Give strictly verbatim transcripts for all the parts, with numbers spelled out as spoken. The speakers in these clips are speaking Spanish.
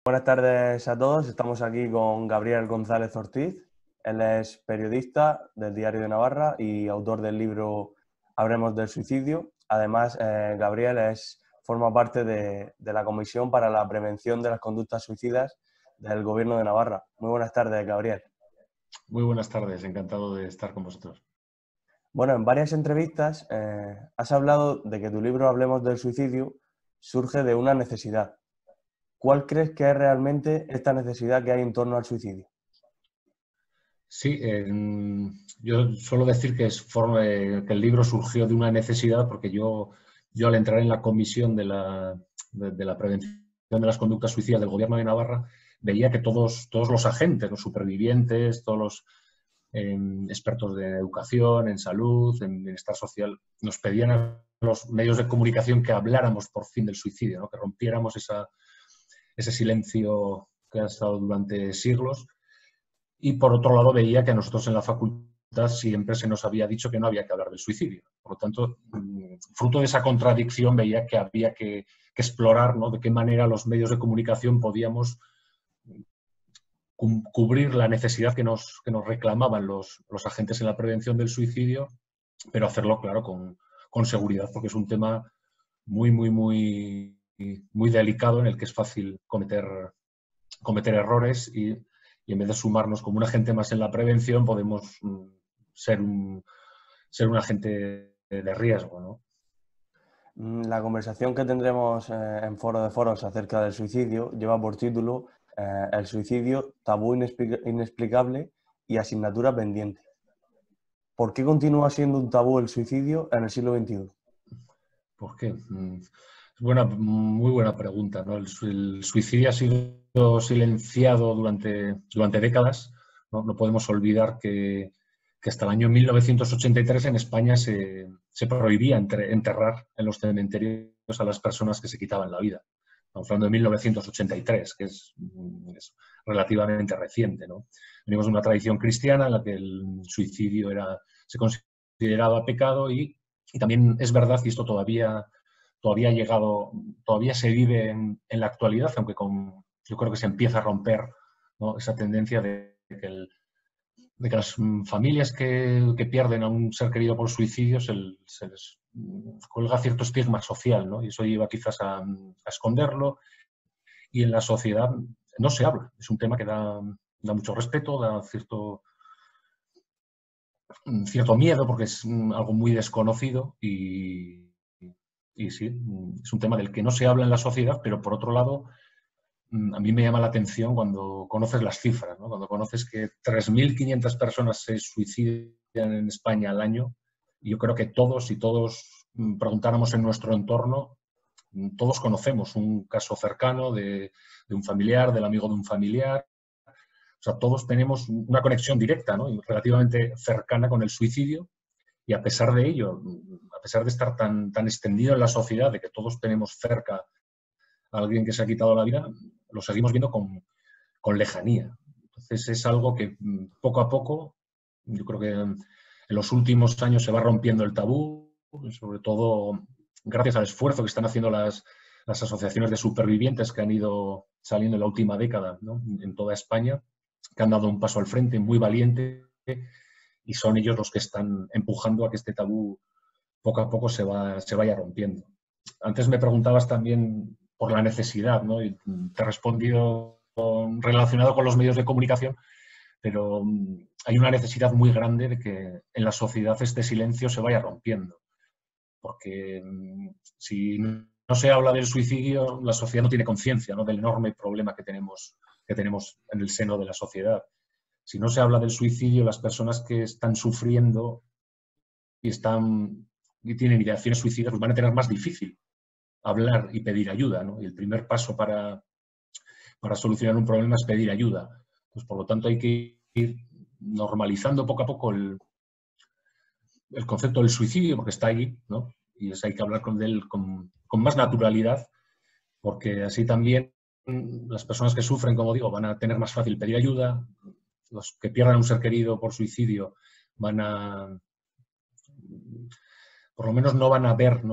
Buenas tardes a todos. Estamos aquí con Gabriel González Ortiz. Él es periodista del Diario de Navarra y autor del libro Hablemos del suicidio. Además, eh, Gabriel es, forma parte de, de la Comisión para la Prevención de las Conductas Suicidas del Gobierno de Navarra. Muy buenas tardes, Gabriel. Muy buenas tardes, encantado de estar con vosotros. Bueno, en varias entrevistas eh, has hablado de que tu libro Hablemos del suicidio surge de una necesidad. ¿Cuál crees que es realmente esta necesidad que hay en torno al suicidio? Sí, eh, yo suelo decir que, es forma, eh, que el libro surgió de una necesidad porque yo, yo al entrar en la comisión de la, de, de la prevención de las conductas suicidas del Gobierno de Navarra, veía que todos, todos los agentes, los supervivientes, todos los eh, expertos de educación, en salud, en bienestar social, nos pedían a los medios de comunicación que habláramos por fin del suicidio, ¿no? Que rompiéramos esa, ese silencio que ha estado durante siglos. Y por otro lado veía que a nosotros en la facultad siempre se nos había dicho que no había que hablar del suicidio. Por lo tanto, fruto de esa contradicción veía que había que, que explorar, ¿no?, de qué manera los medios de comunicación podíamos cubrir la necesidad que nos, que nos reclamaban los, los agentes en la prevención del suicidio, pero hacerlo, claro, con, con seguridad, porque es un tema muy, muy, muy, muy delicado en el que es fácil cometer, cometer errores y Y en vez de sumarnos como un agente más en la prevención, podemos ser un, ser un agente de riesgo, ¿no? La conversación que tendremos eh, en Foro de Foros acerca del suicidio lleva por título eh, El suicidio, tabú inexplicable y asignatura pendiente. ¿Por qué continúa siendo un tabú el suicidio en el siglo veintiuno? ¿Por qué? Es buena, muy buena pregunta, ¿no? El, el suicidio ha sido silenciado durante, durante décadas, ¿no? No podemos olvidar que, que hasta el año mil novecientos ochenta y tres en España se, se prohibía enterrar en los cementerios a las personas que se quitaban la vida. Estamos hablando de mil novecientos ochenta y tres, que es, es relativamente reciente, ¿no? Venimos de una tradición cristiana en la que el suicidio era, se consideraba pecado y, y también es verdad, y esto todavía, todavía ha llegado, todavía se vive en, en la actualidad, aunque con, yo creo que se empieza a romper, ¿no?, esa tendencia de que, el, de que las familias que, que pierden a un ser querido por suicidio se, se les cuelga cierto estigma social, ¿no? Y eso lleva quizás a, a esconderlo, y en la sociedad no se habla. Es un tema que da, da mucho respeto, da cierto, cierto miedo porque es algo muy desconocido y, y sí, es un tema del que no se habla en la sociedad, pero por otro lado a mí me llama la atención cuando conoces las cifras, ¿no? Cuando conoces que tres mil quinientas personas se suicidan en España al año, y yo creo que todos, si todos preguntáramos en nuestro entorno, todos conocemos un caso cercano de, de un familiar, del amigo de un familiar. O sea, todos tenemos una conexión directa, ¿no?, y relativamente cercana con el suicidio, y a pesar de ello, a pesar de estar tan, tan extendido en la sociedad, de que todos tenemos cerca a alguien que se ha quitado la vida, lo seguimos viendo con, con lejanía. Entonces es algo que poco a poco, yo creo que en los últimos años se va rompiendo el tabú, sobre todo gracias al esfuerzo que están haciendo las, las asociaciones de supervivientes que han ido saliendo en la última década, ¿no?, en toda España, que han dado un paso al frente muy valiente, y son ellos los que están empujando a que este tabú poco a poco se, va, se vaya rompiendo. Antes me preguntabas también por la necesidad, ¿no?, y te he respondido relacionado con los medios de comunicación, pero hay una necesidad muy grande de que en la sociedad este silencio se vaya rompiendo, porque si no se habla del suicidio, la sociedad no tiene conciencia, ¿no?, del enorme problema que tenemos, que tenemos en el seno de la sociedad. Si no se habla del suicidio, las personas que están sufriendo y, están, y tienen ideaciones suicidas, pues van a tener más difícil hablar y pedir ayuda, ¿no? Y el primer paso para, para solucionar un problema es pedir ayuda. Pues, por lo tanto, hay que ir normalizando poco a poco el, el concepto del suicidio, porque está ahí, ¿no? Y es, hay que hablar con él con, con más naturalidad, porque así también las personas que sufren, como digo, van a tener más fácil pedir ayuda. Los que pierdan a un ser querido por suicidio van a, por lo menos no van a ver, ¿no?,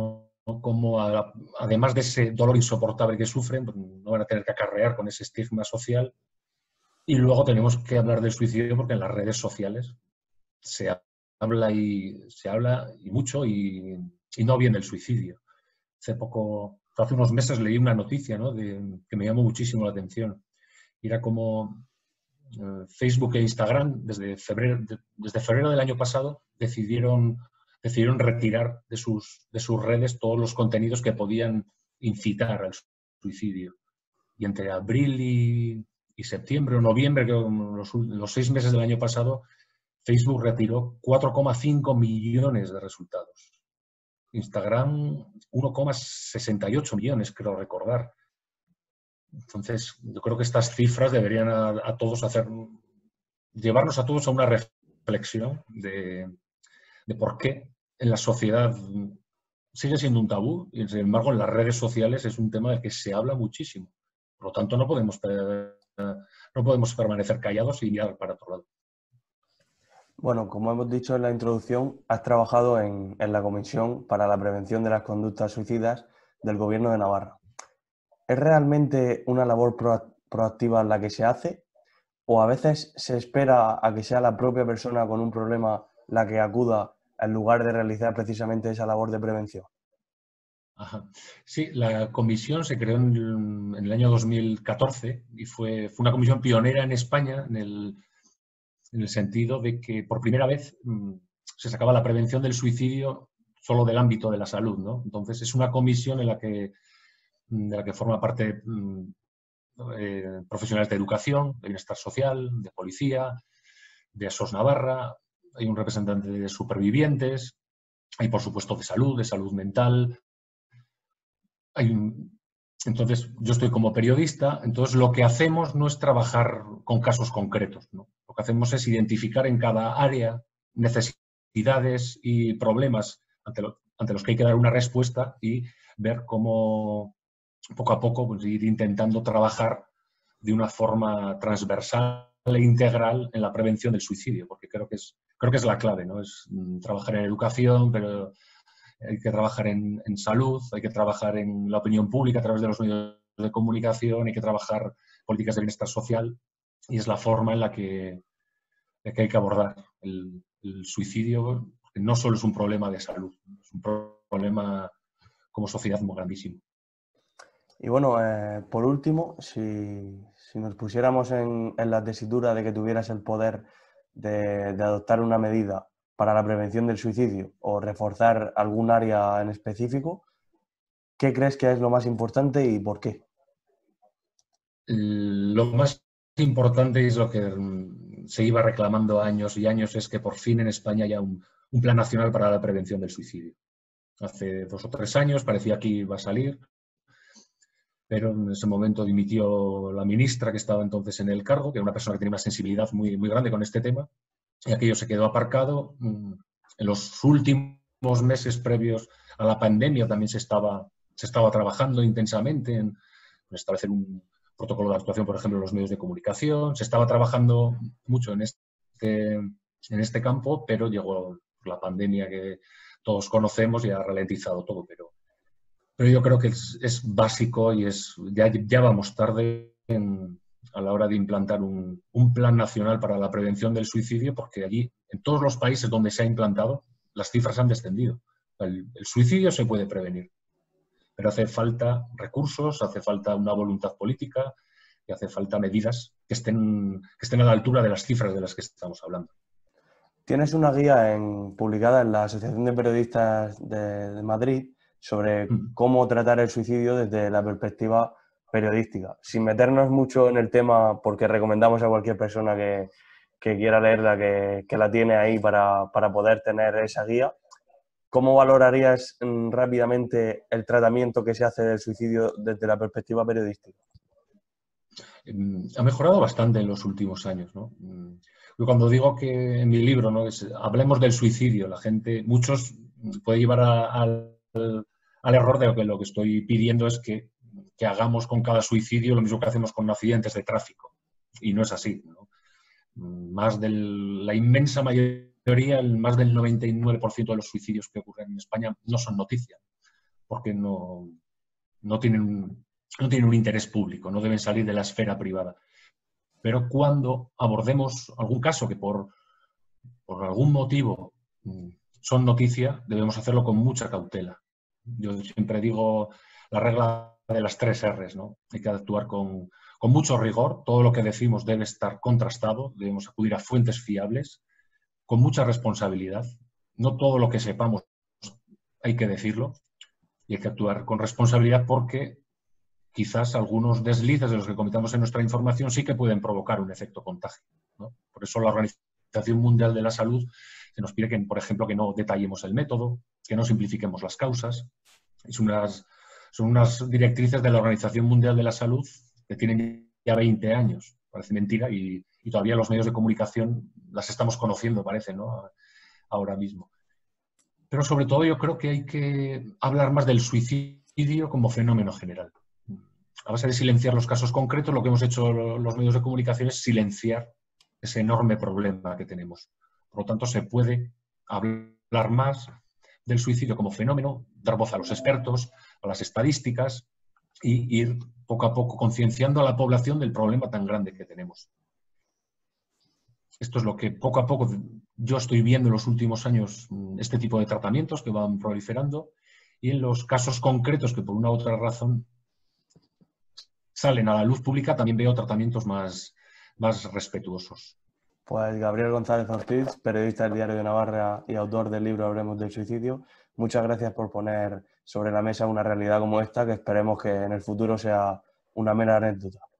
¿no? Cómo a, además de ese dolor insoportable que sufren, pues no van a tener que acarrear con ese estigma social. Y luego tenemos que hablar del suicidio porque en las redes sociales se habla y, se habla y mucho y, y no bien del suicidio. Hace poco, hace unos meses leí una noticia, ¿no? de, que me llamó muchísimo la atención. Era como eh, Facebook e Instagram desde febrero, de, desde febrero del año pasado decidieron, decidieron retirar de sus, de sus redes todos los contenidos que podían incitar al suicidio. Y entre abril y, y septiembre o noviembre, creo, los, los seis meses del año pasado, Facebook retiró cuatro coma cinco millones de resultados. Instagram uno coma sesenta y ocho millones, creo recordar. Entonces, yo creo que estas cifras deberían a, a todos hacer, llevarnos a todos a una reflexión de, de por qué en la sociedad sigue siendo un tabú y, sin embargo, en las redes sociales es un tema del que se habla muchísimo. Por lo tanto, no podemos, no podemos permanecer callados y mirar para otro lado. Bueno, como hemos dicho en la introducción, has trabajado en, en la Comisión para la Prevención de las Conductas Suicidas del Gobierno de Navarra. ¿Es realmente una labor pro, proactiva la que se hace? ¿O a veces se espera a que sea la propia persona con un problema la que acuda en lugar de realizar precisamente esa labor de prevención? Ajá. Sí, la comisión se creó en el, en el año dos mil catorce y fue, fue una comisión pionera en España en el, en el sentido de que por primera vez mmm, se sacaba la prevención del suicidio solo del ámbito de la salud, ¿no? Entonces es una comisión en la que, de la que forma parte mmm, eh, profesionales de educación, de bienestar social, de policía, de SOS Navarra, hay un representante de supervivientes, hay por supuesto de salud, de salud mental. Hay un, entonces, yo estoy como periodista, entonces lo que hacemos no es trabajar con casos concretos, ¿no? Lo que hacemos es identificar en cada área necesidades y problemas ante, lo, ante los que hay que dar una respuesta y ver cómo poco a poco pues, ir intentando trabajar de una forma transversal e integral en la prevención del suicidio, porque creo que es, creo que es la clave, ¿no? Es mm, trabajar en educación, pero hay que trabajar en, en salud, hay que trabajar en la opinión pública a través de los medios de comunicación, hay que trabajar políticas de bienestar social y es la forma en la que, en que hay que abordar el, el suicidio, que no solo es un problema de salud, es un problema como sociedad muy grandísimo. Y bueno, eh, por último, si, si nos pusiéramos en, en la tesitura de que tuvieras el poder de, de adoptar una medida para la prevención del suicidio o reforzar algún área en específico, ¿qué crees que es lo más importante y por qué? Lo más importante es lo que se iba reclamando años y años, es que por fin en España haya un, un plan nacional para la prevención del suicidio. Hace dos o tres años parecía que iba a salir, pero en ese momento dimitió la ministra que estaba entonces en el cargo, que era una persona que tenía una sensibilidad muy, muy grande con este tema, y aquello se quedó aparcado. En los últimos meses previos a la pandemia también se estaba, se estaba trabajando intensamente en establecer un protocolo de actuación, por ejemplo, en los medios de comunicación. Se estaba trabajando mucho en este, en este campo, pero llegó la pandemia que todos conocemos y ha ralentizado todo. Pero, pero yo creo que es, es básico y es, ya, ya vamos tarde en, a la hora de implantar un, un plan nacional para la prevención del suicidio, porque allí, en todos los países donde se ha implantado, las cifras han descendido. El, el suicidio se puede prevenir, pero hace falta recursos, hace falta una voluntad política y hace falta medidas que estén, que estén a la altura de las cifras de las que estamos hablando. Tienes una guía en, publicada en la Asociación de Periodistas de, de Madrid sobre mm. cómo tratar el suicidio desde la perspectiva periodística. Sin meternos mucho en el tema, porque recomendamos a cualquier persona que, que quiera leerla, que, que la tiene ahí para, para poder tener esa guía. ¿Cómo valorarías mm, rápidamente el tratamiento que se hace del suicidio desde la perspectiva periodística? Ha mejorado bastante en los últimos años, ¿no? Yo cuando digo que en mi libro, ¿no? Es, hablemos del suicidio, la gente, muchos puede llevar a, a, al, al error de que lo que estoy pidiendo es que, que hagamos con cada suicidio lo mismo que hacemos con accidentes de tráfico. Y no es así, ¿no? Más de la inmensa mayoría, el más del noventa y nueve por ciento de los suicidios que ocurren en España no son noticia. porque no, no, tienen, no tienen un interés público, no deben salir de la esfera privada. Pero cuando abordemos algún caso que por, por algún motivo son noticia, debemos hacerlo con mucha cautela. Yo siempre digo la regla de las tres erres, ¿no? Hay que actuar con, con mucho rigor, todo lo que decimos debe estar contrastado, debemos acudir a fuentes fiables, con mucha responsabilidad. No todo lo que sepamos hay que decirlo y hay que actuar con responsabilidad porque quizás algunos deslices de los que cometamos en nuestra información sí que pueden provocar un efecto contagio, ¿no? Por eso la Organización Mundial de la Salud se nos pide que, por ejemplo, que no detallemos el método, que no simplifiquemos las causas. Es unas, son unas directrices de la Organización Mundial de la Salud que tienen ya veinte años. Parece mentira y, y todavía los medios de comunicación las estamos conociendo, parece, ¿no? Ahora mismo. Pero sobre todo yo creo que hay que hablar más del suicidio como fenómeno general. A base de silenciar los casos concretos, lo que hemos hecho los medios de comunicación es silenciar ese enorme problema que tenemos. Por lo tanto, se puede hablar más del suicidio como fenómeno, dar voz a los expertos, a las estadísticas y ir poco a poco concienciando a la población del problema tan grande que tenemos. Esto es lo que poco a poco yo estoy viendo en los últimos años, este tipo de tratamientos que van proliferando y en los casos concretos que por una u otra razón salen a la luz pública también veo tratamientos más, más respetuosos. Pues Gabriel González Ortiz, periodista del Diario de Navarra y autor del libro Hablemos del Suicidio, muchas gracias por poner sobre la mesa una realidad como esta que esperemos que en el futuro sea una mera anécdota.